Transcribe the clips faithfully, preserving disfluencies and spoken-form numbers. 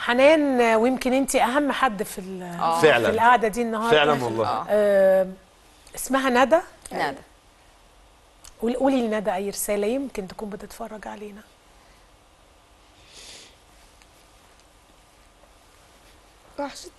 حنان، ويمكن انت اهم حد في فعلا في القعده دي النهارده فعلا والله. آه اسمها ندى. ندى، قولي لندى اي رساله يمكن تكون بتتفرج علينا. وحشتني،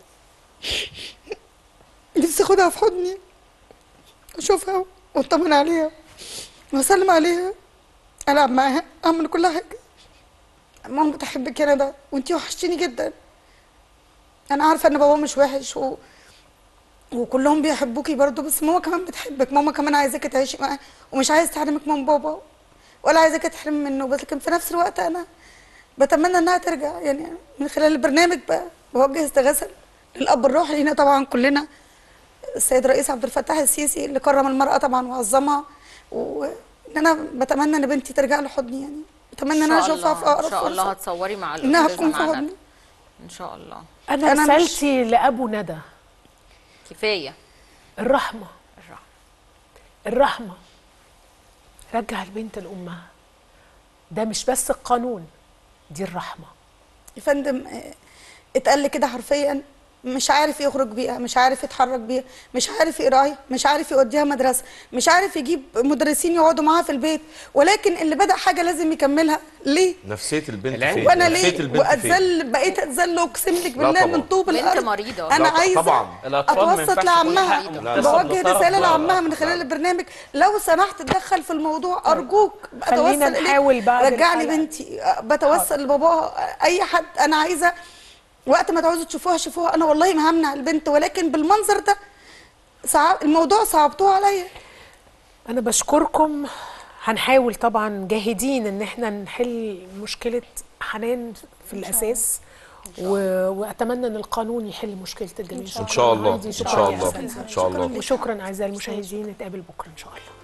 نفسي اخدها في حضني اشوفها واطمن عليها واسلم عليها، العب معاها، اعمل كل حاجه. ماما بتحبك يا ندى وانتي وحشتيني جدا. انا عارفه ان بابا مش وحش و... وكلهم بيحبوكي برضو، بس ماما كمان بتحبك، ماما كمان عايزاكي تعيشي معاه ومش عايز تحرمك من بابا ولا عايزاكي تحرمي منه، بس لكن في نفس الوقت انا بتمنى انها ترجع. يعني من خلال البرنامج بقى بوجه استغاثه للاب الروحي لينا طبعا كلنا، السيد الرئيس عبد الفتاح السيسي اللي كرم المراه طبعا وعظمها، وان انا بتمنى ان بنتي ترجع لحضني. يعني بتمنى ان انا اشوفها في اقرب فرصه. ان شاء الله هتصوري مع انها تكون في حضني ان شاء الله. انا, أنا رسالتي مش... لابو ندى كفايه الرحمه. الرحمه الرحمه رجع البنت لامها. ده مش بس القانون، دي الرحمه يا فندم. اتقال لي كده حرفيا، مش عارف يخرج بيها، مش عارف يتحرك بيها، مش عارف يقراها، مش عارف يوديها مدرسه، مش عارف يجيب مدرسين يقعدوا معاها في البيت، ولكن اللي بدأ حاجه لازم يكملها. ليه؟ نفسيه البنت فين؟ وانا ليه؟ واتذل، بقيت اتذل اقسم لك بالله من طوب الارض. بنت مريضه، انا عايزه طبعا اتوسط لعمها، بوجه رساله لعمها من خلال البرنامج، لو سمحت تدخل في الموضوع ارجوك. خلينا نحاول بعد رجع لي بنتي، بتوسل لباباها، اي حد. انا عايزه وقت ما تعوزوا تشوفوها شوفوها، انا والله ما همنع البنت، ولكن بالمنظر ده صعب الموضوع، صعبتوه عليا. انا بشكركم. هنحاول طبعا جاهدين ان احنا نحل مشكله حنان في الاساس، و... واتمنى ان القانون يحل مشكله الجميع ان شاء الله. ان شاء الله ان شاء الله. وشكرا اعزائي المشاهدين، نتقابل بكره ان شاء الله.